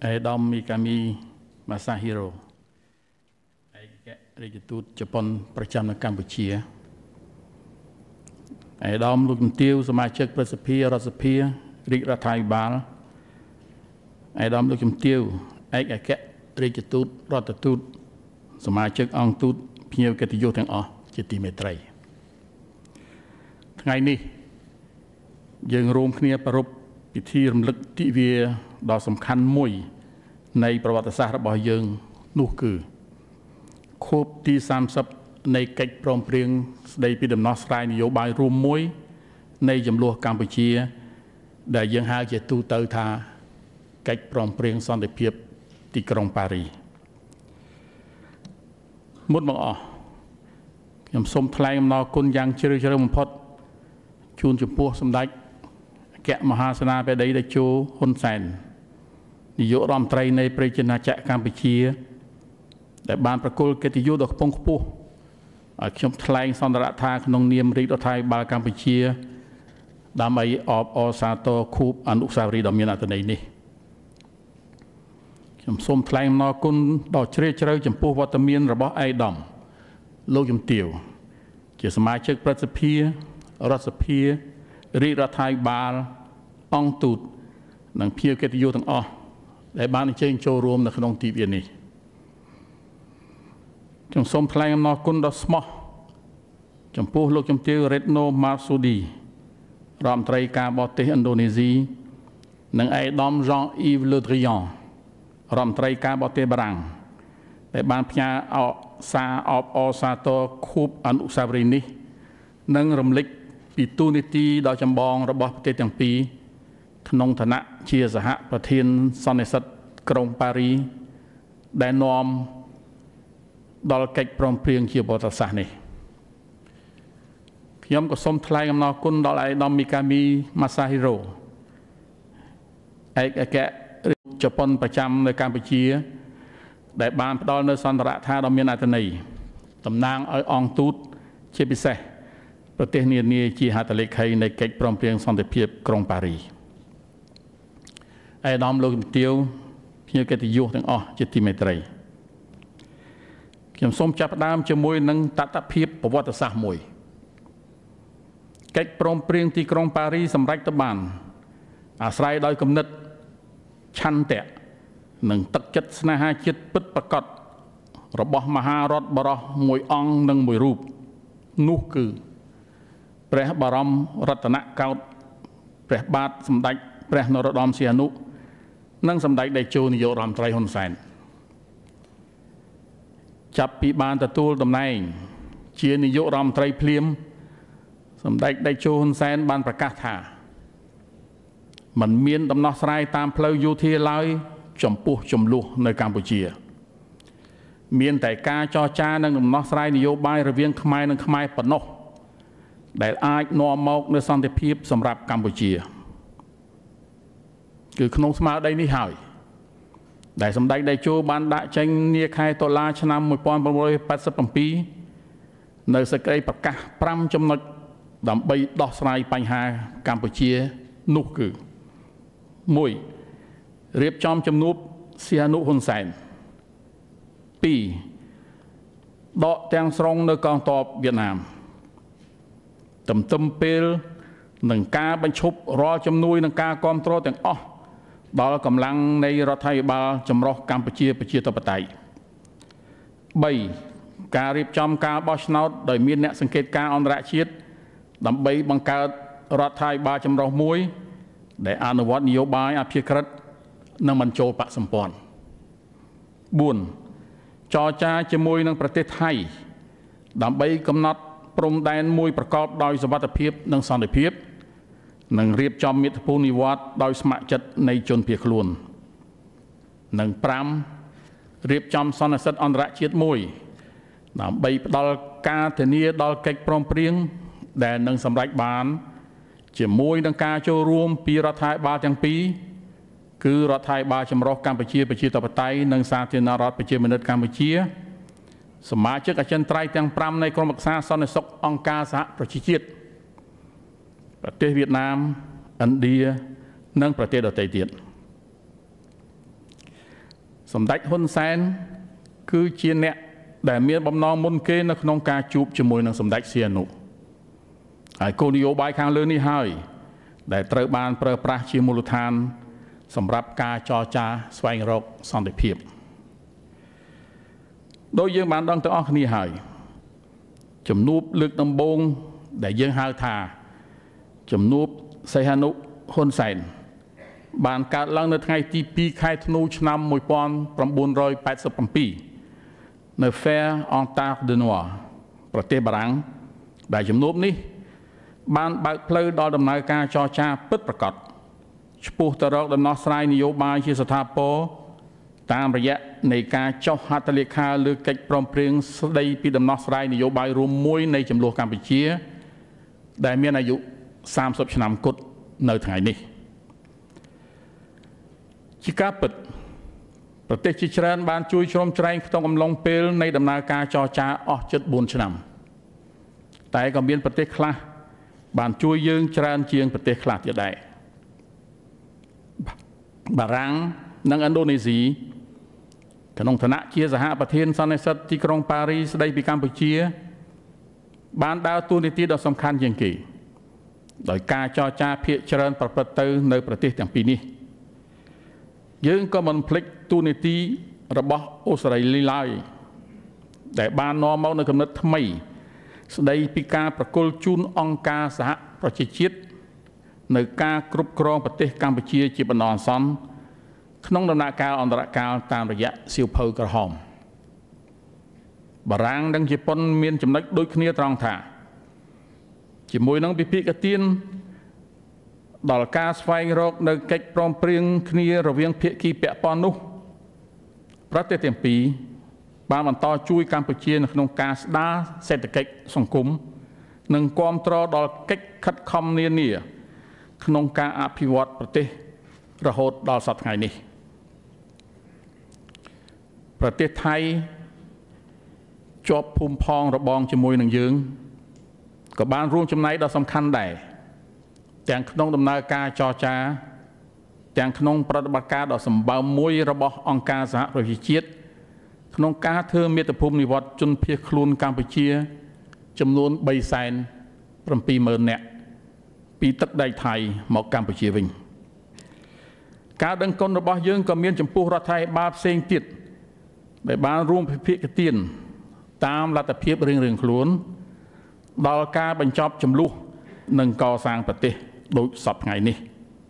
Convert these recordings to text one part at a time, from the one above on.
Adam Mikami Masahiro ឯករាជទូតជប៉ុនប្រចាំនៅកម្ពុជាឯកឧត្តមលោកជំទាវសមាជិកប្រសិទ្ធិរដ្ឋសភារាជរដ្ឋាភិបាលឯកឧត្តមលោកជំទាវឯកអគ្គរាជទូតរដ្ឋទូតសមាជិកអង្គទូតភ្ញៀវកិត្តិយសទាំងអស់ជាទីមេត្រីថ្ងៃនេះយើងរួមគ្នាប្រារព្ធពិធីរំលឹកទិវាដ៏សំខាន់មួយនៃប្រវត្តិសាស្ត្ររបស់យើងនោះគឺខួបទី30នៃកិច្ចព្រមព្រៀងស្តីពីដំណោះស្រាយនយោបាយរួមមួយនៃចំនួនកម្ពុជាដែលយើងហៅជាទូទៅថាកិច្ចព្រមព្រៀងសន្តិភាពទីក្រុងប៉ារីសមុនបង្អស់ខ្ញុំសូមថ្លែងអំណរគុណយ៉ាងជ្រាលជ្រៅបំផុតជូនចំពោះសម្ដេចអគ្គមហាសេនាបតីតេជោហ៊ុនសែននាយករដ្ឋមន្ត្រីនៃប្រជាណាចក្រកម្ពុជាដែលបានប្រគល់កិត្តិយសដ៏ខ្ពង់ខ្ពស់ឲ្យខ្ញុំថ្លែងសន្ទរថាក្នុងនាមរាជរដ្ឋាភិបាលកម្ពុជាដើម្បីអបអរសាទរខួបអនុស្សាវរីយ៍ដ៏មានអត្ថន័យនេះខ្ញុំសូមថ្លែងអំណរគុណដ៏ជ្រាលជ្រៅចំពោះវត្តមានរបស់ឯកឧត្តមលោកជំទាវជាសមាជិកប្រសិទ្ធិរដ្ឋសភារាជរដ្ឋាភិបាលអង្គទូតនិងភ្ញៀវកិត្តិយសទាំងអស់ដែលបានអញ្ជើញចូលរួមនៅក្នុងទិវានេះខ្ញុំសូមថ្លែងអំណរគុណដ៏ស្មោះចំពោះលោកជំទាវ Retno Marsudi រដ្ឋមន្ត្រីការបរទេសឥណ្ឌូនេស៊ីនិងឯកឧត្តម Jean-Yves Le Drian រដ្ឋមន្ត្រីការបរទេសបារាំងដែលបានផ្ញើសារអបអរសាទរខួបអនុស្សាវរីយ៍នេះនិងរំលឹកពីទូនីតិដ៏ចម្បងរបស់ប្រទេសទាំងពីរក្នុងឋានៈជាសហប្រធានសន្និសីទក្រុងប៉ារីសដែលនាំដល់កិច្ចព្រមព្រៀងជាប្រវត្តិសាស្ត្រនេះខ្ញុំក៏សូមថ្លែងអំណរគុណដល់ឯកឧត្តមមីកាមីម៉ាសាហ៊ីរ៉ូឯកអគ្គជប៉ុនប្រចាំនៅកម្ពុជាដែលបានផ្ដល់នូវសន្ទរថាដ៏មានអត្ថន័យតំណាងឲ្យអង្គទូតជាពិសេសប្រទេសនានាជាហត្ថលេខីនៃកិច្ចព្រមព្រៀងសន្តិភាពក្រុងប៉ារីសឯកឧត្តមលោកជំទាវភ្ញៀវកិត្តិយសទាំងអស់ជាទីមេត្រីខ្ញុំសូមចាប់ផ្ដើមជាមួយនឹងតថភាពប្រវត្តិសាស្ត្រមួយកិច្ចព្រមព្រៀងទីក្រុងប៉ារីសសម្រេចទៅបានអាស្រ័យដោយគំនិតឆន្ទៈនិងទឹកចិត្តស្នេហាជាតិពិតប្រាកដរបស់មហារដ្ឋបរោះមួយអង្គនិងមួយរូបនោះគឺព្រះបរមរតនកោដ្ឋព្រះបាទសម្ដេចព្រះនរោត្តមសីហនុនិងសម្ដេចតេជោនាយករដ្ឋមន្ត្រីហ៊ុនសែនចាប់ពីបានទទួលតំណែងជានាយករដ្ឋមន្ត្រីភ្លាមសម្ដេចតេជោហ៊ុនសែនបានប្រកាសថាมันមានដំណោះស្រាយតាមផ្លូវយោធាឡើយចំពោះចំនួននៅកម្ពុជាមានតែការចរចានិងដំណោះស្រាយនយោបាយរវាងខ្មែរនិងខ្មែរប៉ុណ្ណោះដែលអាចនាំមកនូវសន្តិភាពសម្រាប់កម្ពុជាគឺក្នុងស្មារតីនេះហើយដែលសម្ដេចតេជោបានដាក់ចេញនាខែតុលាឆ្នាំ1987នៅសេចក្តីប្រកាស5ចំណុចដើម្បីដោះស្រាយបញ្ហាកម្ពុជានោះគឺ 1. រៀបចំជំនួបសីហនុហ៊ុនសែន 2. ដកទាំងស្រុងនៅកងទ័ពវៀតណាមទន្ទឹមពេលនឹងការបញ្ឈប់រាល់ជំនួយនិងការគាំទ្រទាំងអស់ដល់កម្លាំងនៃរដ្ឋាភិបាលចម្រុះកម្ពុជាប្រជាធិបតេយ្យ 3. ការរៀបចំការបោះឆ្នោតដោយមានអ្នកសង្កេតការណ៍អន្តរជាតិដើម្បីបង្កើតរដ្ឋាភិបាលចម្រុះមួយដែលអនុវត្តនយោបាយអព្យាក្រឹតនិងមិនចូលបក្សសម្ព័ន្ធ 4. ចរចាជាមួយនឹងប្រទេសថៃដើម្បីកំណត់ព្រំដែនមួយប្រកបដោយសុវត្ថិភាពនិងសន្តិភាពនិងរៀបចំមាតុភូមិនិវត្តន៍ដោយស្ម័គ្រចិត្តនៃជនភៀសខ្លួននិង 5. រៀបចំសន្និសីទអន្តរជាតិមួយដើម្បីផ្ដល់ការធានាដល់កិច្ចព្រមព្រៀងដែលនឹងសម្រេចបានជាមួយនឹងការចូលរួមពីរដ្ឋាភិបាលទាំងពីរគឺរដ្ឋាភិបាលចម្រុះកម្ពុជាប្រជាធិបតេយ្យនិងសាធារណរដ្ឋប្រជាមានិតកម្ពុជាសមាជិកអចិន្ត្រៃយ៍ទាំង5នៃក្រុមប្រឹក្សាសន្តិសុខអង្គការសហប្រជាជាតិប្រទេសវៀតណាមឥណ្ឌានិងប្រទេសដទៃទៀត គសម្ដេចហ៊ុនសែនគឺជាអ្នកដែលមានបំណងមុនគេនៅក្នុងការជួបជាមួយនឹងសម្ដេចសៀនុហើយគោលនយោបាយខាងលើនេះហើយដែលត្រូវបានប្រើប្រាស់ជាមូលដ្ឋានសម្រាប់ការចរចាស្វែងរកសន្តិភាពដោយយើងបានដឹងទាំងអស់គ្នាហើយជំនួបលើកដំបូងដែលយើងហៅថាជំនួបសីហនុហ៊ុនសែនបានកើតឡើងនៅថ្ងៃទី2ខែធ្នូឆ្នាំ1987នៅ Fair Ontario de Noir ប្រទេសបារាំងដែលជំនួបនេះបានបើកផ្លូវដល់ដំណើរការចរចាពិតប្រាកដឆ្ពោះទៅរកដំណោះស្រាយនយោបាយជាស្ថាពរតាមរយៈនៃការចុះហត្ថលេខាលើកិច្ចព្រមព្រៀងស្តីពីដំណោះស្រាយនយោបាយរួមមួយនៃចំនួនកម្ពុជាដែលមានអាយុ30ឆ្នាំគត់នៅថ្ងៃនេះជាការពិតប្រទេសជាច្រើនបានជួយជ្រោមជ្រែងក្នុងអំឡុងពេលនៃដំណើរការចរចាអស់ជិត4ឆ្នាំតែក៏មានប្រទេសខ្លះបានជួយយើងច្រើនជាងប្រទេសខ្លះទៀតដែរបារាំងនិងឥណ្ឌូនេស៊ីក្នុងឋានៈជាសហប្រធានសន្និសីទទីក្រុងប៉ារីសស្តីពីកម្ពុជាបានដើរតួនាទីដ៏សំខាន់ជាងគេដោយការចរចាភាគច្រើនប្រព្រឹត្តទៅនៅប្រទេសទាំងពីរនេះយើងក៏មិនភ្លេចតួនាទីរបស់អូស្ត្រាលីឡើយដែលបាននាំមកនូវគំនិតថ្មីស្តីពីការប្រគល់ជូនអង្គការសហប្រជាជាតិនៅការគ្រប់គ្រងប្រទេសកម្ពុជាជាបណ្ដោះអាសន្នក្នុងដំណាក់កាលអន្តរកាលតាមរយៈសៀវភៅក្រហមបារាំងនិងជប៉ុនមានចំណុចដូចគ្នាត្រង់ថាជាមួយនឹងពិភាក្សាទានដល់ការស្វែងរកនៅកិច្ចព្រមព្រៀងគ្នារវាងភាគីពាក់ព័ន្ធនោះប្រទេសទាំងពីរបានបន្តជួយកម្ពុជានៅក្នុងការស្ដារសេដ្ឋកិច្ចសង្គមនិងគាំទ្រដល់កិច្ចខិតខំនានាក្នុងការអភិវឌ្ឍប្រទេសរហូតដល់សប្តាហ៍ថ្ងៃនេះប្រទេសថៃជាប់ភូមិផងរបងជាមួយនឹងយើងក៏បានរួមចំណែកដ៏សំខាន់ដែរទាំងក្នុងដំណើរការចរចាទាំងក្នុងប្រតិបត្តិការដ៏សម្បើមមួយរបស់អង្គការសហប្រជាជាតិក្នុងការធ្វើមាតុភូមិនិវត្តជនភៀសខ្លួនកម្ពុជាចំនួន 370,000 នាក់ពីទឹកដីថៃមកកម្ពុជាវិញការដឹងគុណរបស់យើងក៏មានចំពោះរដ្ឋាភិបាលផ្សេងទៀតដែលបានរួមពិភាក្សាទានតាមលទ្ធភាពរៀងៗខ្លួនដល់ការបញ្ចប់ចំនួននិងកសាងប្រទេសដូចសពថ្ងៃនេះ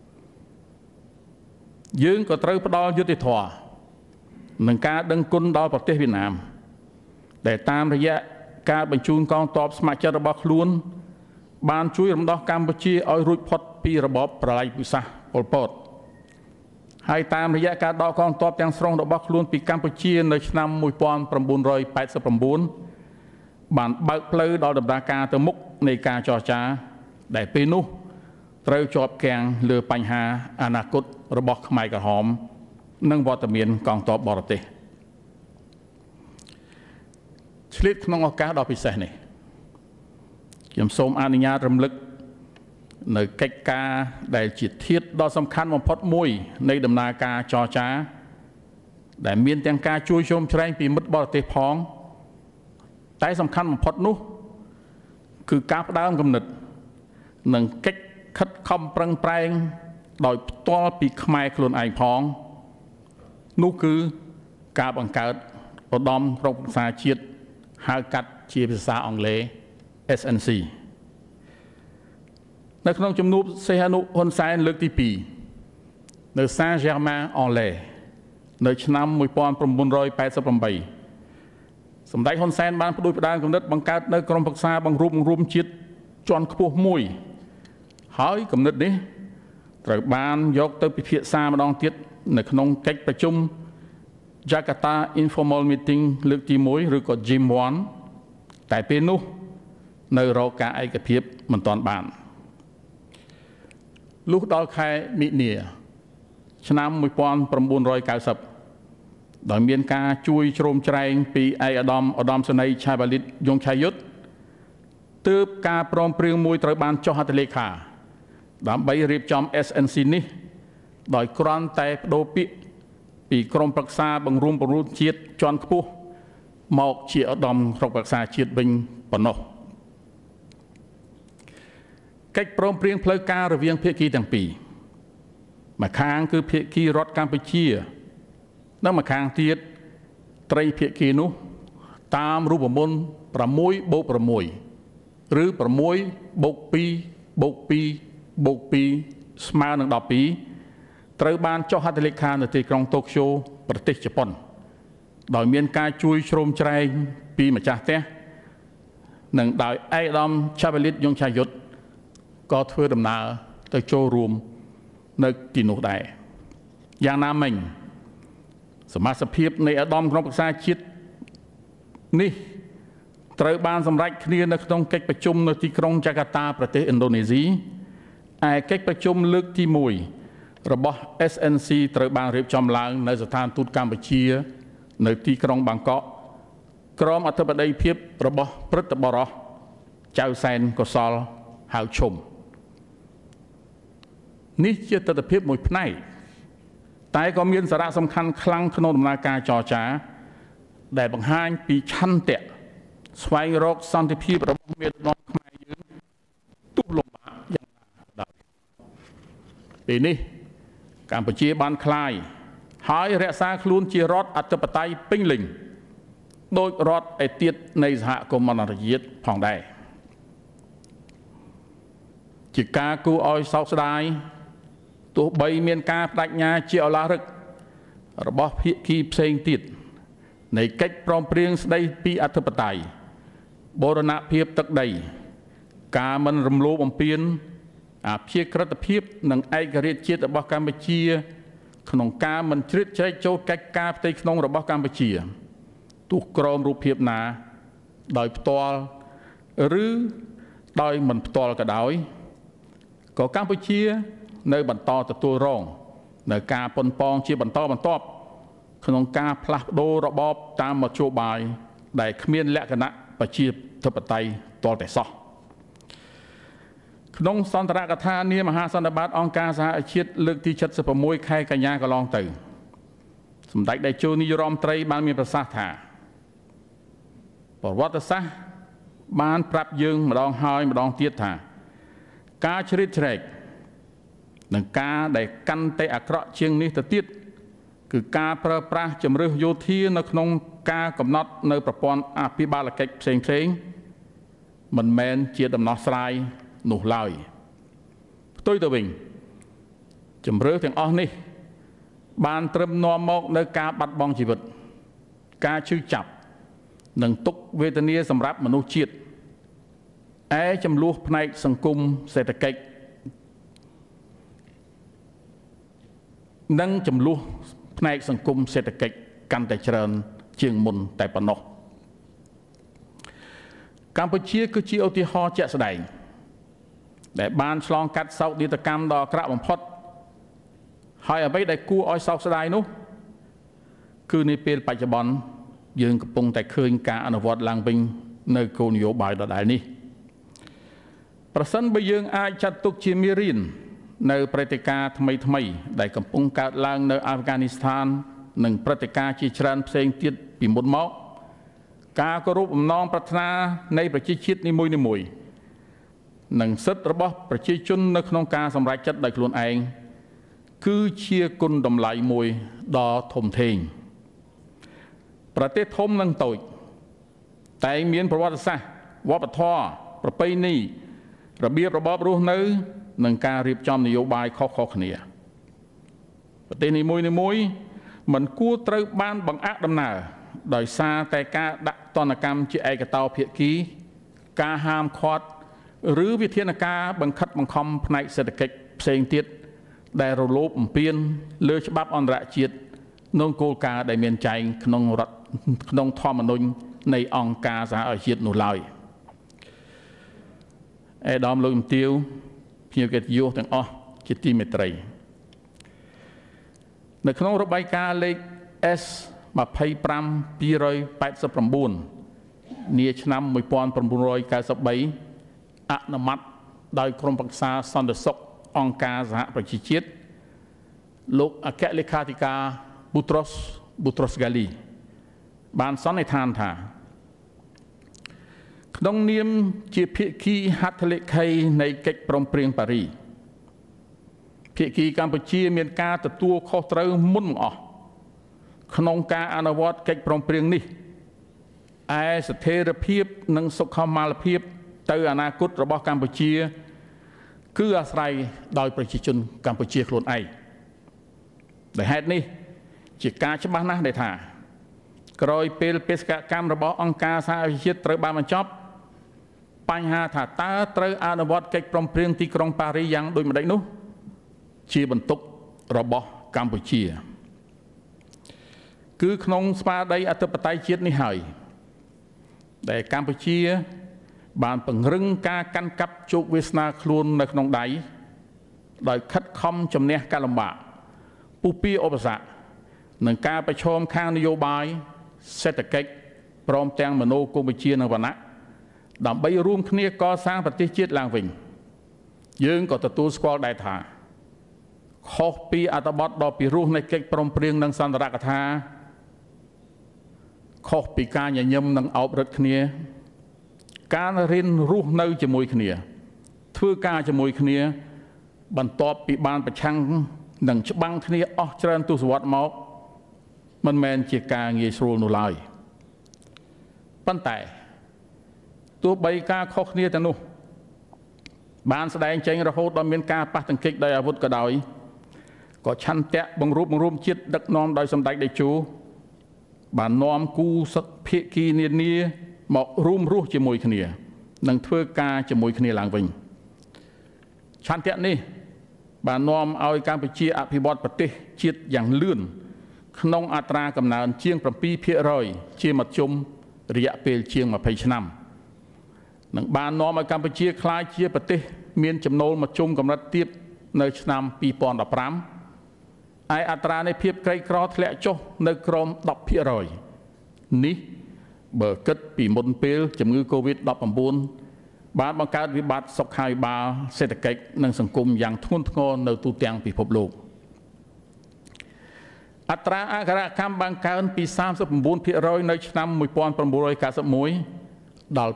យើងក៏ត្រូវផ្ដល់យុត្តិធម៌នឹងការដឹងគុណដល់ប្រទេសវៀតណាមដែលតាមរយៈការបញ្ជូនកងទ័ពស្ម័គ្រចិត្តរបស់ខ្លួនបានជួយរំដោះកម្ពុជាឲ្យរួចផុតពីរបបប្រល័យពូជសាសន៍ប៉ុលពតហើយតាមរយៈការដកកងទ័ពទាំងស្រុងរបស់ខ្លួនពីកម្ពុជានៅឆ្នាំ1989បានបើកផ្លូវដល់ដំណើរការទៅមុខនៃការចរចាដែលពេលនោះត្រូវជាប់គាំងលើបញ្ហាអនាគតរបស់ខ្មែរក្រហមនិងវត្តមានកងទ័ពបរទេសឆ្លៀតក្នុងឱកាសដ៏ពិសេសនេះខ្ញុំសូមអនុញ្ញាតរំលឹកនៅកិច្ចការដែលជាធាតុដ៏សំខាន់បំផុតមួយនៃដំណើរការចរចាដែលមានទាំងការជួយជ្រោមជ្រែងពីមិត្តបរទេសផងតែសំខាន់បំផុតនោះគឺការផ្ដើមគំនិតនិងកិច្ចខិតខំប្រឹងប្រែងដោយផ្ទាល់ពីខ្មែរខ្លួនឯងផងនោះគឺការបង្កើតឧត្តមក្រុមប្រឹក្សាជាតិហៅកាត់ជាភាសាអង់គ្លេស SNC នៅក្នុងជំនួបសីហនុហ៊ុនសែនលើកទី2នៅ Saint-Germain-en-Laye នៅឆ្នាំ1988សម្ដេចហ៊ុនសែនបានផ្ដួចផ្ដើមគំនិតបង្កើតនៅក្រុមប្រឹក្សាបង្រួមជាតិជាន់ខ្ពស់មួយហើយគំនិតនេះត្រូវបានយកទៅពិភាក្សាម្ដងទៀតនៅក្នុងកិច្ចប្រជុំ Jakarta Informal Meeting លើកទី1ឬក៏ JIM1 តែពេលនោះនៅរកការឯកភាពមិនទាន់បានលុះដល់ខែមិនិនាឆ្នាំ1990ដោយមានការជួយជ្រោមជ្រែងពីឯកឧត្តមសេនីយ៍ឆៃបាលីតយងឆៃយុទ្ធទើបការព្រមព្រៀងមួយត្រូវបានចុះហត្ថលេខាដើម្បីរៀបចំ SNC នេះដោយគ្រាន់តែបដូរពាក្យពីពីក្រមប្រឹក្សាបង្រួមបង្រួបជាតិជាន់ខ្ពស់មកជាឧត្តមក្រុមប្រឹក្សាជាតិវិញប៉ុណ្ណោះកិច្ចព្រមព្រៀងផ្លូវការរវាងភាគីទាំងពីរម្ខាងគឺភាគីរដ្ឋកម្ពុជានិងម្ខាងទៀតត្រីភាគីនោះតាមរូបមន្ត6+6 ឬ6+2+2+2ស្មើនឹង12ត្រូវបានចុះហត្ថលេខានៅទីក្រុងតូក្យូប្រទេសជប៉ុនដោយមានការជួយជ្រោមជ្រែងពីម្ចាស់ផ្ទះនិងដោយឯកឧត្តមឆាវ៉ាលីតយងឆាយុទ្ធក៏ធ្វើដំណើរទៅចូលរួមនៅទីនោះដែរយ៉ាងណាមិញសមាជិកភាពនៃឧត្តមក្រុមប្រឹក្សាជាតិនេះត្រូវបានសម្រេចគ្នានៅក្នុងកិច្ចប្រជុំនៅទីក្រុងចាកាតាប្រទេសឥណ្ឌូនេស៊ីឯកិច្ចប្រជុំលើកទី1របស់ SNC ត្រូវបានរៀបចំឡើងនៅស្ថានទូតកម្ពុជានៅទីក្រុងបាងកកក្រោមអធិបតីភាពរបស់ព្រឹទ្ធបរិះចៅសែនកុសលហៅឈុំនេះជាទស្សនវិជ្ជាមួយផ្នែកតែក៏មានសារៈសំខាន់ខ្លាំងក្នុងដំណើរការចរចាដែលបង្ហាញពីឆន្ទៈស្វែងរកសន្តិភាពរបស់មេដឹកនាំខ្មែរយើងទោះលំបាកយ៉ាងណាដោយពេលនេះកម្ពុជាបានក្លាយហើយរក្សាខ្លួនជារដ្ឋអធិបតេយ្យពេញលេញដោយរដ្ឋឯទៀតនៃសហគមន៍អន្តរជាតិផងដែរជាការគួរឲ្យសោកស្ដាយទោះបីមានការបដិញ្ញាជាឧឡារិករបស់ភាគីផ្សេងទៀតនៃកិច្ចព្រមព្រៀងស្តីពីអធិបតេយ្យបូរណភាពទឹកដីការមិនរំលោភបំពានអព្យាក្រឹតភាពនិងឯករាជ្យជាតិរបស់កម្ពុជាក្នុងការមិនជ្រៀតជ្រែកចូលកិច្ចការផ្ទៃក្នុងរបស់កម្ពុជាទោះក្រោមរូបភាពណាដោយផ្ទាល់ឬដោយមិនផ្ទាល់ក៏ដោយក៏កម្ពុជានៅបន្តទទួលរងនៅការប៉ុនប៉ងជាបន្តបន្ទាប់ក្នុងការផ្លាស់ប្ដូររបបតាមមធ្យោបាយដែលគ្មានលក្ខណៈប្រជាធិបតេយ្យទាល់តែសោះក្នុងសន្ទរកថានាមហាសន្និបាតអង្គការសហប្រជាជាតិលើកទី76ខែកញ្ញាកន្លងទៅសម្ដេចតេជោនាយរដ្ឋមន្ត្រីបានមានប្រសាសន៍ថាប្រវត្តិសាស្ត្របានប្រាប់យើងម្ដងហើយម្ដងទៀតថាការជ្រៀតជ្រែកនិងការដែលកាន់តែអាក្រក់ជាងនេះទៅទៀតគឺការប្រើប្រាស់ជំរឿសយោធានៅក្នុងការកំណត់នៅប្រព័ន្ធអភិបាលកិច្ចផ្សេងៗមិនមែនជាដំណោះស្រាយនោះឡើយផ្ទុយទៅវិញជំរឿសទាំងអស់នេះបានត្រឹមនាំមកនៅការបាត់បង់ជីវិតការឈឺចាប់និងទុក្ខវេទនាសម្រាប់មនុស្សជាតិឯចំនួនផ្នែកសង្គមសេដ្ឋកិច្ចនិងចំនួនផ្នែកសង្គមសេដ្ឋកិច្ចកាន់តែច្រើនជាងមុនតែប៉ុណ្ណោះកម្ពុជាគឺជាឧទាហរណ៍ជាក់ស្ដែងដែលបានឆ្លងកាត់សោកនាដកម្មដ៏អាក្រក់បំផុតហើយអ្វីដែលគួរឲ្យសោកស្ដាយនោះគឺនាពេលបច្ចុប្បន្នយើងកំពុងតែឃើញការអនុវត្តឡើងវិញនៅគោលនយោបាយដដែលនេះប្រសិនបើយើងអាចចាត់ទុកជាមេរៀននៅព្រឹត្តិការណ៍ថ្មីដែលកំពុងកើតឡើងនៅអាហ្វហ្គានីស្ថាននិងព្រឹត្តិការណ៍ជាច្រើនផ្សេងទៀតពីមុនមកការគោរពបំណងប្រាថ្នានៃប្រជាជាតិនីមួយៗនិងសិទ្ធិរបស់ប្រជាជននៅក្នុងការសម្រេចចិត្តដោយខ្លួនឯងគឺជាគុណតម្លៃមួយដ៏ធំធេងប្រទេសធំនិងតូចតែមានប្រវត្តិសាស្ត្រវប្បធម៌ប្រពៃណីរបៀបរបបរស់នៅនិងការរៀបចំនយោបាយខុសៗគ្នាប្រទេសនីមួយៗមិនគួរត្រូវបានបង្អាក់ដំណើរដោយសារតែការដាក់ទណ្ឌកម្មជាឯកតោភាគីការហាមឃាត់ឬវិធានការបង្ខិតបង្ខំផ្នែកសេដ្ឋកិច្ចផ្សេងទៀតដែលរលោភបំពានលើច្បាប់អន្តរជាតិនិងគោលការណ៍ដែលមានចែងក្នុងធម្មនុញ្ញនៃអង្គការសហប្រជាជាតិនោះឡើយឯកឧត្តមលោកជំទាវភ្ញៀវកិត្តិយសទាំងអស់ជាទីមេត្រីនៅក្នុងរបាយការណ៍លេខ S25289 នាឆ្នាំ1993អនុម័តដោយក្រុមប្រឹក្សាសន្តិសុខអង្គការសហប្រជាជាតិលោកអគ្គលេខាធិការ Boutros Ghali បានសន្និដ្ឋានថាក្នុងនាមជាភាគីហត្ថលេខីនៃកិច្ចព្រមព្រៀងប៉ារីសភាគីកម្ពុជាមានការទទួលខុសត្រូវមុនបង្អស់ក្នុងការអនុវត្តកិច្ចព្រមព្រៀងនេះឯស្ថិរភាពនិងសុខុមាលភាពទៅអនាគតរបស់កម្ពុជាគឺអាស្រ័យដោយប្រជាជនកម្ពុជាខ្លួនឯងដោយហេតុនេះជាការច្បាស់ណាស់ដែលថាក្រោយពេលបេសកកម្មរបស់អង្គការសហប្រជាជាតិត្រូវបានបញ្ចប់បញ្ហាថាតើត្រូវអនុវត្តកិច្ចព្រមព្រៀងទីក្រុងប៉ារីសយ៉ាងដូចម្តេចនោះជាបន្ទុករបស់កម្ពុជាគឺក្នុងស្មារតីអធិបតេយ្យជាតិនេះហើយដែលកម្ពុជាបានពង្រឹងការកាន់កាប់ជោគវាសនាខ្លួននៅក្នុងដៃដោយខិតខំជំនះការលំបាកពុះពៀឧបសគ្គនិងការប្រឈមខាងនយោបាយសេដ្ឋកិច្ចព្រមទាំងមនោគមវិជ្ជានិងវណ្ណៈដើម្បីរួមគ្នាកសាងប្រទេសជាតិឡើងវិញយើងក៏ទទួលស្គាល់ដែរថាខុសពីអត្ថបទដ៏ពិរោះនៃកិច្ចព្រមព្រៀងនិងសន្ទរកថាខុសពីការញញឹមនិងអោបរឹតគ្នាការរៀនរស់នៅជាមួយគ្នាធ្វើការជាមួយគ្នាបន្ទាប់ពីបានប្រឆាំងនិងច្បាំងគ្នាអស់ច្រើនទសវត្សរ៍មកមិនមែនជាការងាយស្រួលនោះឡើយប៉ុន្តែទោះបីការខុសគ្នាទាំងនោះបានស្ដែងចេញរហូតដល់មានការប៉ះទង្គិចដោយអាវុធក៏ដោយក៏ឆន្ទៈបង្រួបបង្រួមជាតិដឹកនាំដោយសម្ដេចតេជោបាននាំគូសភាគីនានាមករួមរស់ជាមួយគ្នានិងធ្វើការជាមួយគ្នាឡើងវិញឆន្ទៈនេះបាននាំឲ្យកម្ពុជាអភិវឌ្ឍប្រទេសជាតិយ៉ាងលឿនក្នុងអត្រាកំណើនជាង 7% ជាមធ្យមរយៈពេលជាង20ឆ្នាំនិងបាននាំឲ្យកម្ពុជាក្លាយជាប្រទេសមានចំណូលមធ្យមកម្រិតទាបនៅឆ្នាំ2015ឯអត្រានៃភាពក្រីក្រធ្លាក់ចុះនៅក្រោម 10% នេះបើគិតពីមុនពេលជំងឺ COVID-19 បានបង្កើតវិបត្តិសុខាភិបាលសេដ្ឋកិច្ចនិងសង្គមយ៉ាងធ្ងន់ធ្ងរនៅទូទាំងពិភពលោកអត្រាអក្ខរកម្មបានកើនពី 39% នៅឆ្នាំ 1991 ដល់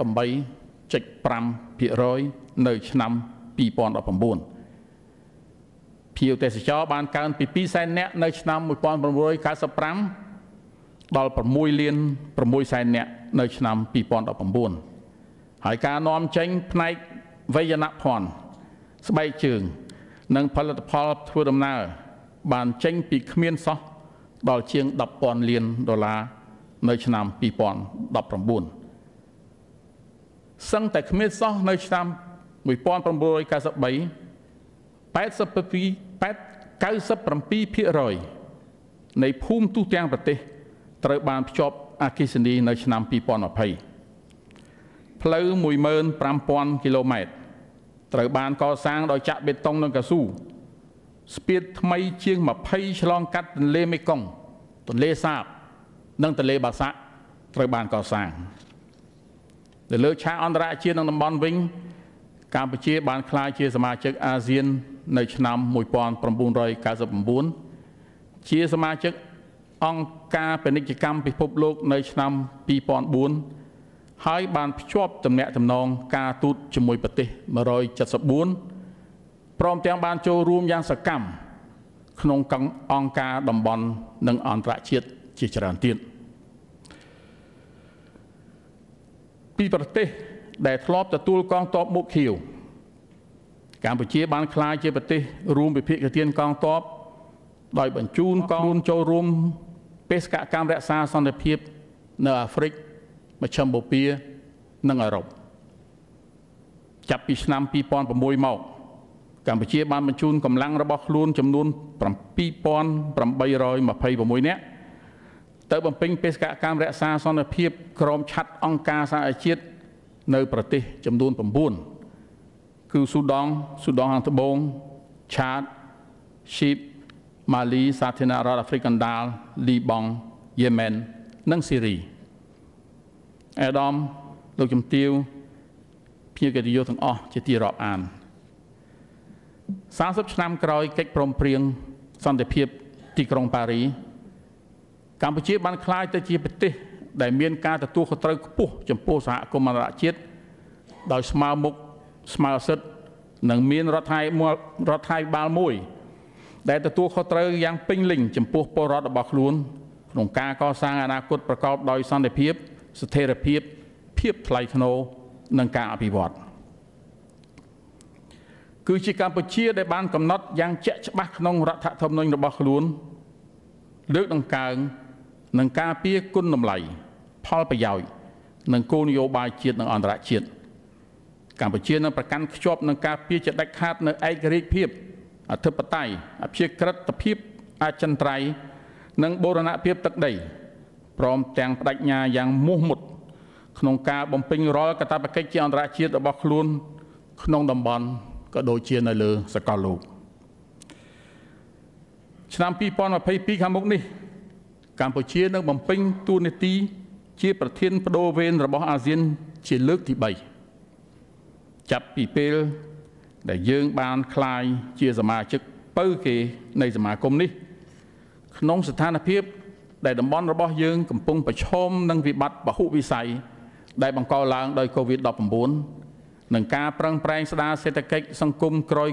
88.5% នៅឆ្នាំ 2019 ភ្ញៀវទេសចរបានកើនពី 200,000 នាក់នៅឆ្នាំ 1995 ដល់ 6,600,000 នាក់នៅឆ្នាំ 2019 ហើយការនាំចេញផ្នែកវេយ្យានភណ្ឌស្បែកជើងនិងផលិតផលធ្វើដំណើរបានចេញពីគ្មានសោះដល់ជាង 10,000 លានដុល្លារនៅឆ្នាំ 2019 សឹងតែគ្មានសោះនៅឆ្នាំ 1993 97% នៃភូមិទូទាំងប្រទេសត្រូវបានភ្ជាប់អគ្គិសនីនៅឆ្នាំ 2020 ផ្លូវ 15,000 គីឡូម៉ែត្រត្រូវបានកសាងដោយចាក់បេតុងនិងកៅស៊ូស្ពានថ្មីជាង 20 ឆ្លងកាត់ទន្លេមេគង្គទន្លេសាបនិងទន្លេបាសាក់ត្រូវបានកសាងនៅលើឆាកអន្តរជាតិនិងតំបន់វិញកម្ពុជាបានក្លាយជាសមាជិកអាស៊ាននៅឆ្នាំ 1999 ជាសមាជិកអង្គការពាណិជ្ជកម្មពិភពលោកនៅឆ្នាំ 2004 ហើយបានភ្ជាប់ទំនាក់ទំនងការទូតជាមួយប្រទេស 174 ព្រមទាំងបានចូលរួមយ៉ាងសកម្មក្នុងអង្គការតំបន់និងអន្តរជាតិជាច្រើនទៀតពីប្រទេសដែលធ្លាប់ទទួលកងទ័ពមុខខៀវកម្ពុជាបានក្លាយជាប្រទេសរួមវិភាគទានកងទ័ពដោយបញ្ជូនកងចូលរួមបេសកកម្មរក្សាសន្តិភាពនៅអាហ្វ្រិកមជ្ឈិមបូព៌ានិងអឺរ៉ុបចាប់ពីឆ្នាំ 2006 មកកម្ពុជាបានបញ្ជូនកម្លាំងរបស់ខ្លួនចំនួន 7,826 នាក់ទៅបំពេញបេសកកម្មរក្សាសន្តិភាពក្រោមឆ័ត្រអង្គការសហប្រជាជាតិនៅប្រទេសចំនួន 9 គឺស៊ូដង់ខាងត្បូងឆាតស៊ីបម៉ាលីសាធារណរដ្ឋអាហ្វ្រិកកណ្ដាលលីបង់យេម៉ែននិងស៊ីរីអាដាមលោកជំទាវភ្ញៀវកិត្តិយសទាំងអស់ជាទីរាប់អាន30ឆ្នាំក្រោយកិច្ចព្រមព្រៀងសន្តិភាពទីក្រុងប៉ារីកម្ពុជាបានក្លាយទៅជាប្រទេសដែលមានការទទួលខុសត្រូវខ្ពស់ចំពោះសហគមន៍អន្តរជាតិដោយស្មើមុខស្មើសិទ្ធិនិងមានរដ្ឋាភិបាលមួយដែលទទួលខុសត្រូវយ៉ាងពេញលេញចំពោះពលរដ្ឋរបស់ខ្លួនក្នុងការកសាងអនាគតប្រកបដោយសន្តិភាពស្ថិរភាពភាពថ្លៃថ្នូរនិងការអភិវឌ្ឍគឺជាកម្ពុជាដែលបានកំណត់យ៉ាងជាក់ច្បាស់ក្នុងរដ្ឋធម្មនុញ្ញរបស់ខ្លួនលើកដង្កើងនិងការពារគុណតម្លៃផលប្រយោជន៍និងគោលនយោបាយជាតិនិងអន្តរជាតិកម្ពុជានឹងប្រកាន់ខ្ជាប់នឹងការពារជាដាច់ខាតនៅឯករាជ្យភាពអធិបតេយ្យអព្យាក្រឹតភាពអចិន្ត្រៃយ៍និងបូរណភាពទឹកដីព្រមទាំងបដិញ្ញាយ៉ាងមោះមុតក្នុងការបំពេញរាល់កាតព្វកិច្ចជាអន្តរជាតិរបស់ខ្លួនក្នុងតំបន់ក៏ដូចជានៅលើសកលលោកឆ្នាំ2022ខាងមុខនេះកម្ពុជានឹងបំពេញតួនាទីជាប្រធានបដូវវេនរបស់អាស៊ានជាលើកទី3ចាប់ពីពេលដែលយើងបានក្លាយជាសមាជិកពៅគេនៃសមាគមនេះក្នុងស្ថានភាពដែលតំបន់របស់យើងកំពុងប្រឈមនឹងវិបត្តិពហុវិស័យដែលបង្កឡើងដោយ COVID-19 និងការប្រឹងប្រែងស្ដារសេដ្ឋកិច្ចសង្គមក្រោយ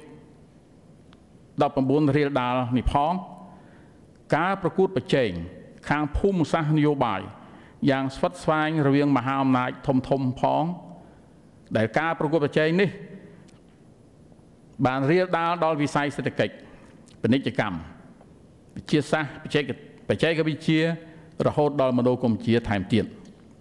COVID-19 រាលដាលនេះផងការប្រកួតប្រជែងខាងភូមិសាស្ត្រនយោបាយយ៉ាងស្វិតស្វាញរវាងមហាអំណាចធំផងដែលការប្រកួតប្រជែងនេះបានរាលដាលដល់វិស័យសេដ្ឋកិច្ចពាណិជ្ជកម្មវិទ្យាសាស្ត្របច្ចេកវិទ្យារហូតដល់មនោគមវិជ្ជាថែមទៀត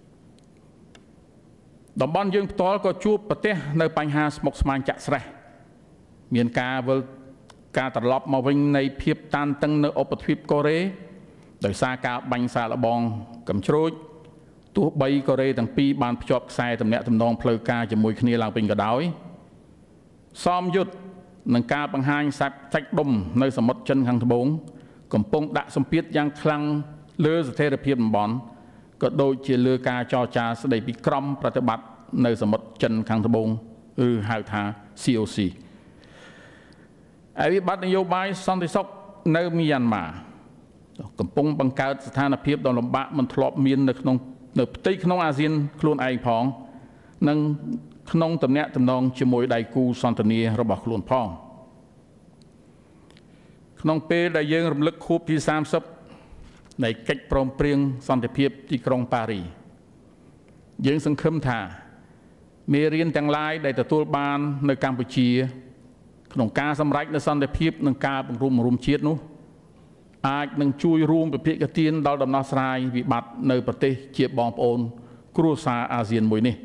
តំបន់យើងផ្ទាល់ក៏ជួបប្រទះនៅបញ្ហាស្មុគស្មាញចាក់ស្រេះមានការត្រឡប់មកវិញនៃភាពតានតឹងនៅឧបទ្វីបកូរ៉េដោយសារការបាញ់សាកល្បងកំជ្រួចទោះបីកូរ៉េទាំងពីរបានភ្ជាប់ខ្សែទំនាក់ទំនងផ្លូវការជាមួយគ្នាឡើងវិញក៏ដោយសមយុទ្ធនឹងការបង្ហាញសាច់ដុំនៅសមុទ្រចិនខាងត្បូងកំពុងដាក់សម្ពាធយ៉ាងខ្លាំងលើស្ថិរភាពតំបន់ក៏ដូចជាលើការចរចាស្តីពីក្រមប្រតិបត្តិនៅសមុទ្រចិនខាងត្បូងឬហៅថា COC វិបត្តិនយោបាយសន្តិសុខនៅមីយ៉ាន់ម៉ាកំពុងបង្កើតស្ថានភាពដ៏លំបាកមិនធ្លាប់មាននៅផ្ទៃក្នុងអាស៊ានខ្លួនឯងផងនិងក្នុងទំនាក់ទំនងជាមួយដៃគូសន្ទនារបស់ខ្លួនផងក្នុងពេលដែលយើងរំលឹកខួបទី30នៃកិច្ចព្រមព្រៀងសន្តិភាពទីក្រុងប៉ារីយើងសង្ឃឹមថាមេរៀនទាំងឡាយដែលទទួលបាននៅកម្ពុជាក្នុងការសម្រេចនូវសន្តិភាពនិងការបង្រួមជាតិនោះអាចនឹងជួយរួមពិភាក្សាទានដល់ដំណោះស្រាយវិបត្តិនៅប្រទេសជាបងប្អូនគ្រួសារអាស៊ានមួយនេះ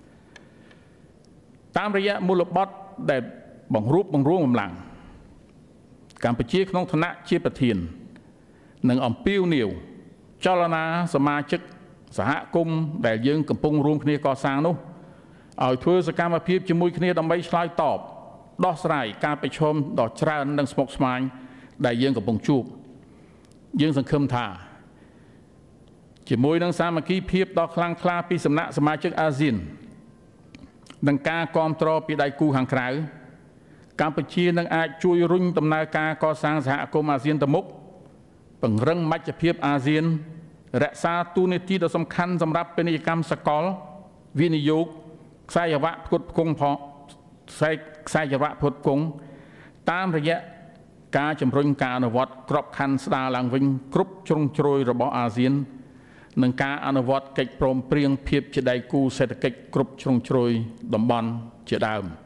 តាមរយៈមូលបត្រដែលបង្រួមកម្លាំងកម្ពុជាក្នុងឋានៈជាប្រធាននិងអំពាវនាវចលនាសមាជិកសហគមន៍ដែលយើងកំពុងរួមគ្នាកសាងនោះឲ្យធ្វើសកម្មភាពជាមួយគ្នាដើម្បីឆ្លើយតបដោះស្រាយការប្រឈមដ៏ច្រើននិងស្មុគស្មាញដែលយើងកំពុងជួបយើងសង្ឃឹមថាជាមួយនឹងសាមគ្គីភាពដ៏ខ្លាំងក្លាពីសំណាក់សមាជិកអាស៊ាននិងការគាំទ្រពីដៃគូខាងក្រៅកម្ពុជានឹងអាចជួយរុញដំណើរការកសាងសហគមន៍អាស៊ានទៅមុខពង្រឹងមជ្ឈភាពអាស៊ានរក្សាតួនាទីដ៏សំខាន់សម្រាប់ពាណិជ្ជកម្មសកលវិនិយោគខ្សែសង្វាក់ផ្គត់ផ្គង់តាមរយៈការជំរុញការអនុវត្តក្របខ័ណ្ឌស្ដារឡើងវិញគ្រប់ជ្រុងជ្រោយរបស់អាស៊ាននិងការអនុវត្តកិច្ចព្រមព្រៀងភាពជាដៃគូសេដ្ឋកិច្ចគ្រប់ជ្រុងជ្រោយតំបន់ជាដើម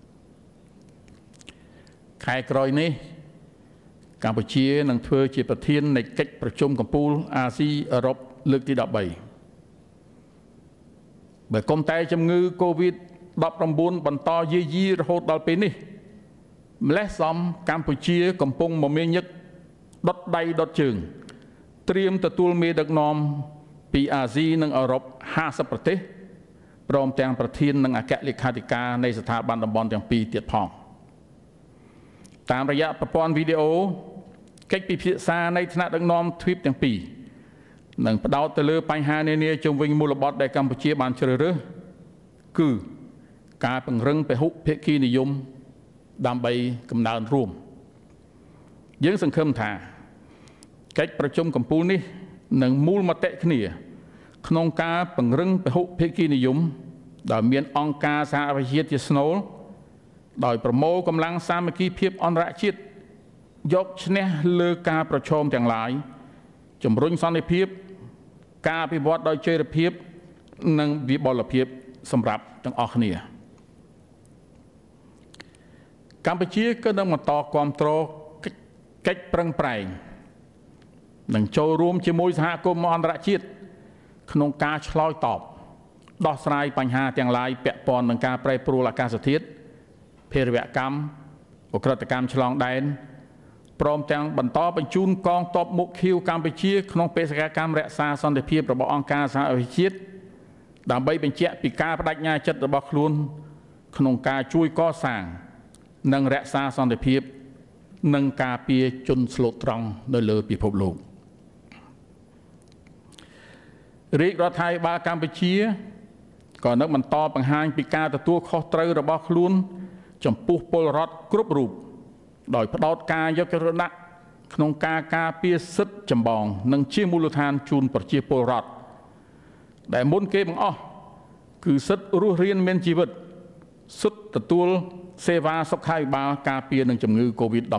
ខែក្រោយនេះកម្ពុជានឹងធ្វើជាប្រធាននៃកិច្ចប្រជុំកំពូលអាស៊ីអឺរ៉ុបលើកទី13បើគុំតែជំងឺ COVID-19 បន្តយាយីរហូតដល់ពេលនេះម្លេះសំកម្ពុជាកំពុងមមាញឹកដុតដៃដុតជើងត្រៀមទទួលមេដឹកនាំពីអាស៊ីនិងអឺរ៉ុប50ប្រទេសព្រមទាំងប្រធាននិងអគ្គលេខាធិការនៃស្ថាប័នតំបន់ទាំងពីរទៀតផងតាមរយៈប្រព័ន្ធវីដេអូកិច្ចពិភាក្សានៃថ្នាក់ដឹកនាំទ្វីបទាំងពីរនឹងផ្ដោតទៅលើបញ្ហានានាជុំវិញមូលបត្រដែលកម្ពុជាបានជ្រើសរើសគឺការពង្រឹងពហុភាគីនិយមដើម្បីកំណើនរួមយើងសង្ឃឹមថាកិច្ចប្រជុំកំពូលនេះនឹងមូលមតិគ្នាក្នុងការពង្រឹងពហុភាគីនិយមដែលមានអង្គការសហប្រជាជាតិជាស្នូលដោយប្រមូលកម្លាំងសាមគ្គីភាពអន្តរជាតិយកឈ្នះលើការប្រឈមទាំងឡាយជំរុញសន្តិភាពការអភិវឌ្ឍដោយចីរភាពនិងវិបលភាពសម្រាប់ទាំងអស់គ្នាកម្ពុជាក៏នឹងបន្តគាំទ្រកិច្ចប្រឹងប្រែងនិងចូលរួមជាមួយសហគមន៍អន្តរជាតិក្នុងការឆ្លើយតបដោះស្រាយបញ្ហាទាំងឡាយពាក់ព័ន្ធនឹងការប្រែប្រួលអាកាសធាតុភេរវកម្មឧក្រិដ្ឋកម្មឆ្លងដែនព្រមទាំងបន្តបញ្ជូនកងទ័ពមុខឃីវកម្ពុជាក្នុងបេសកកម្មរក្សាសន្តិភាពរបស់អង្គការសហប្រជាជាតិដើម្បីបញ្ជាក់ពីការបដិញ្ញាចិត្តរបស់ខ្លួនក្នុងការជួយកសាងនិងរក្សាសន្តិភាពនិងការពារជនស្លូតត្រង់នៅលើពិភពលោករាជរដ្ឋាភិបាលកម្ពុជាក៏នឹងបន្តបង្ហាញពីការទទួលខុសត្រូវរបស់ខ្លួនចំពោះពលរដ្ឋគ្រប់រូបដោយផ្ដោតការយកចិត្តទុកដាក់ក្នុងការការពារសិទ្ធិចម្បងនិងជាមូលដ្ឋានជូនប្រជាពលរដ្ឋដែលមុនគេបង្អស់គឺសិទ្ធិរស់រានមានជីវិតសិទ្ធិទទួលសេវាសុខាភិបាលការពារនឹងជំងឺ COVID-19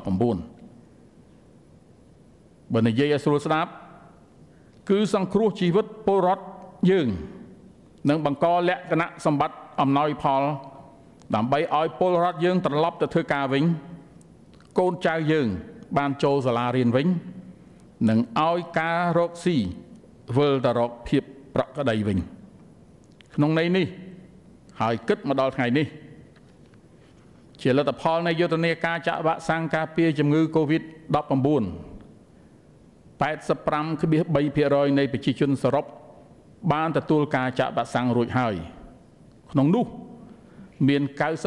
បើនិយាយឲ្យស្រួលស្ដាប់គឺសង្គ្រោះជីវិតពលរដ្ឋយើងនិងបង្កលក្ខណៈសម្បត្តិអំណោយផលដើម្បីឲ្យពលរដ្ឋយើងត្រឡប់ទៅធ្វើការវិញកូនចៅយើងបានចូលសាលារៀនវិញនិងឲ្យការរកស៊ីវិលទៅរកភាពប្រក្រតីវិញក្នុងន័យនេះហើយគិតមកដល់ថ្ងៃនេះជាលទ្ធផលនៃយុទ្ធនាការចាក់វ៉ាក់សាំងការពារជំងឺ COVID-19 85.3% នៃប្រជាជនសរុបបានទទួលការចាក់វ៉ាក់សាំងរួចហើយក្នុងនោះមាន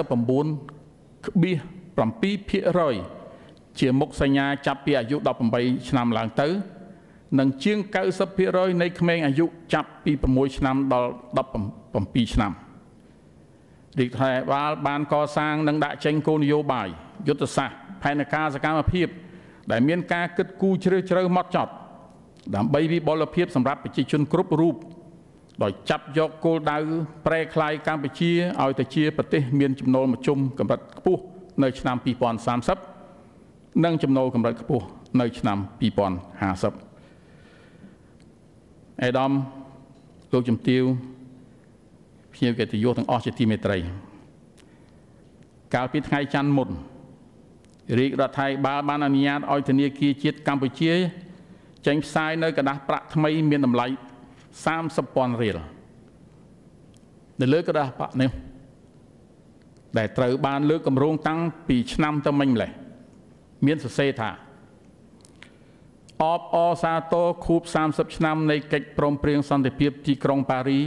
99.7% ជាមុខសញ្ញាចាប់ពីអាយុ18ឆ្នាំឡើងទៅនិងជាង 90% នៃក្មេងអាយុចាប់ពី6ឆ្នាំដល់17ឆ្នាំរាជរដ្ឋាភិបាលបានកសាងនិងដាក់ចេញគោលនយោបាយយុទ្ធសាស្ត្រផែនការសកម្មភាពដែលមានការគិតគូរជ្រាលជ្រៅហ្មត់ចត់ដើម្បីវិបលភាពសម្រាប់ប្រជាជនគ្រប់រូបដោយចាប់យកគោលដៅប្រែក្លាយកម្ពុជាឲ្យទៅជាប្រទេសមានចំណូលមធ្យមកម្រិតខ្ពស់នៅឆ្នាំ2030និងចំណូលកម្រិតខ្ពស់នៅឆ្នាំ2050អាដាមលោកជំទាវភ្ញៀវកិត្តិយសទាំងអស់ជាទីមេត្រីកាលពីថ្ងៃច័ន្ទមុនរាជរដ្ឋាភិបាលបានអនុញ្ញាតឲ្យធនាគារជាតិកម្ពុជាចេញផ្សាយនៅក្រដាសប្រាក់ថ្មីមានតម្លៃ 30,000 រៀលនៅលើក្រដាសប្រាក់នេះដែលត្រូវបានលើកគម្រោងតាំងពីឆ្នាំទៅមិញម្លេះមានសរសេរថាអបអរសាទរខួប30ឆ្នាំនៃកិច្ចព្រមព្រៀងសន្តិភាពទីក្រុងប៉ារី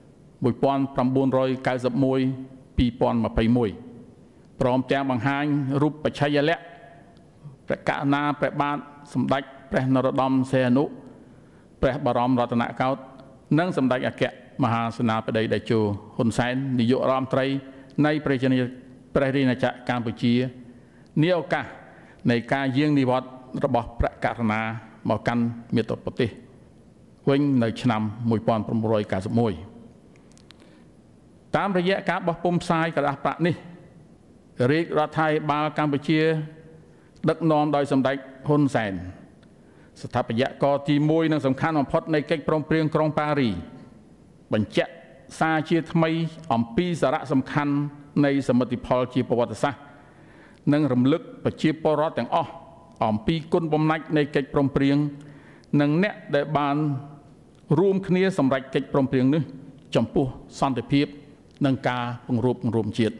1991-2021ព្រមទាំងបង្ហាញរូបបច្ឆ័យលក្ខណ៍ព្រះករុណាព្រះបាទសម្ដេចព្រះនរោត្តមសីហនុព្រះបរមរតនកោដ្ឋនិងសម្ដេចអគ្គមហាសេនាបតីតេជោហ៊ុនសែននាយករដ្ឋមន្ត្រីនៃប្រជារាស្ត្រកម្ពុជានាឱកាសនៃការយាងនិវត្តន៍របស់ព្រះករុណាមកកាន់មាតុប្រទេសវិញនៅឆ្នាំ1991តាមរយៈការបោះពុម្ពផ្សាយក្រដាសប្រាក់នេះរាជរដ្ឋាភិបាលកម្ពុជាដឹកនាំដោយសម្ដេចហ៊ុនសែនស្ថាបត្យករទី1និងសំខាន់បំផុតនៃកិច្ចព្រមព្រៀងក្រុងប៉ារីបញ្ជាក់សារជាថ្មីអំពីសារៈសំខាន់នៃសមិទ្ធផលជាប្រវត្តិសាស្ត្រនិងរំលឹកប្រជាពលរដ្ឋទាំងអស់អំពីគុណបំណាច់នៃកិច្ចព្រមព្រៀងនិងអ្នកដែលបានរួមគ្នាសម្រេចកិច្ចព្រមព្រៀងនេះចំពោះសន្តិភាពនិងការពង្រួមជាតិ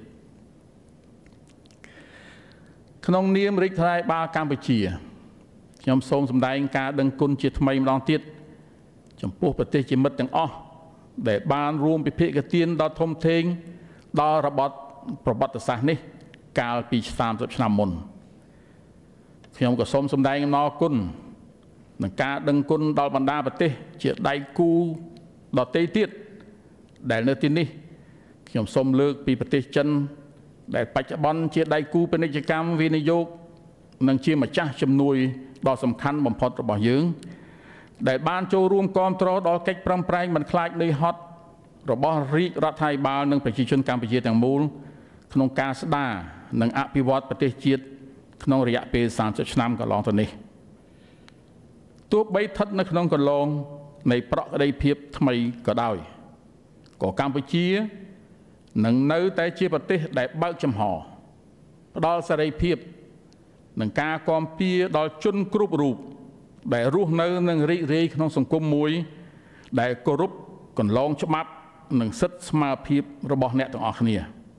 ក្នុងនាមរាជរដ្ឋាភិបាលកម្ពុជាខ្ញុំសូមសម្ដែងការដឹងគុណជាថ្មីម្ដងទៀតចំពោះប្រទេសជាមិត្តទាំងអស់ដែលបានរួមពិភាក្សាទានដល់ធំធេងដល់របបប្រវត្តិសាស្ត្រនេះកាលពី30ឆ្នាំមុនខ្ញុំក៏សូមសម្ដែងអំណរគុណនឹងការដឹងគុណដល់បណ្ដាប្រទេសជាដៃគូដទៃទៀតដែលនៅទីនេះខ្ញុំសូមលើកពីប្រទេសចិនដែលបច្ចុប្បន្នជាដៃគូពាណិជ្ជកម្មវិនិយោគនិងជាម្ចាស់ជំនួយដ៏សំខាន់បំផុតរបស់យើងដែលបានចូលរួមគាំទ្រដល់កិច្ចប្រឹងប្រែងមិនខ្លាចនឿយហត់របស់រាជរដ្ឋាភិបាលនិងប្រជាជនកម្ពុជាទាំងមូលក្នុងការស្ដារនិងអភិវឌ្ឍប្រទេសជាតិក្នុងរយៈពេល30ឆ្នាំកន្លងទៅនេះទោះបីស្ថិតនៅក្នុងកន្លងនៃប្រក្តីភាពថ្មីក៏ដោយក៏កម្ពុជានឹងនៅតែជាប្រទេសដែលបើកចំហផ្ដល់សេរីភាពនិងការគាំពៀដល់ជនគ្រប់រូបដែលរស់នៅនិងរីករាយក្នុងសង្គមមួយដែលគោរពកន្លងច្បាប់និងសិទ្ធិស្មើភាពរបស់អ្នកទាំងអស់គ្នា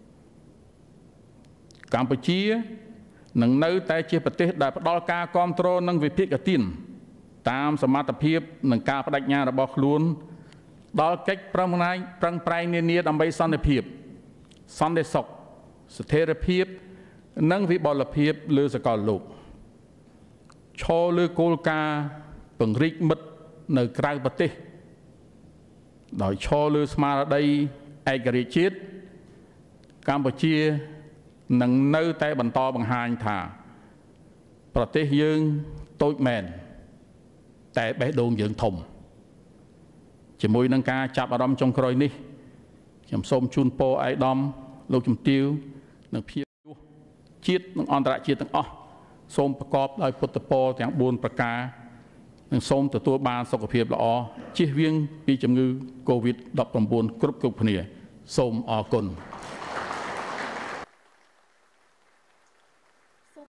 កម្ពុជានឹងនៅតែជាប្រទេសដែលផ្ដល់ការគាំទ្រនិងវិភាគទានតាមសមត្ថភាពនិងការបដិញ្ញារបស់ខ្លួនដល់កិច្ចប្រឹងប្រែងនានាដើម្បីសន្តិភាពសន្តិសុខស្ថិរភាពនិងវិបលភាពលើសកលលោកឈរលើគោលការណ៍ពង្រីកមិត្តនៅក្រៅប្រទេសដោយឈរលើស្មារតីឯករាជ្យជាតិកម្ពុជានឹងនៅតែបន្តបង្ហាញថាប្រទេសយើងតូចមែនតែបេះដូងយើងធំជាមួយនឹងការចាប់អារម្មណ៍ចុងក្រោយនេះខ្ញុំសូមជូនពរអាយដាមលោកជំទាវនិងភាពជាតិនិងអន្តរជាតិទាំងអស់សូមប្រកបដោយពុទ្ធពរទាំង4ប្រការនិងសូមទទួលបានសុខភាពល្អជៀសវាងពីជំងឺ COVID-19 គ្រប់គ្នាសូមអរគុណ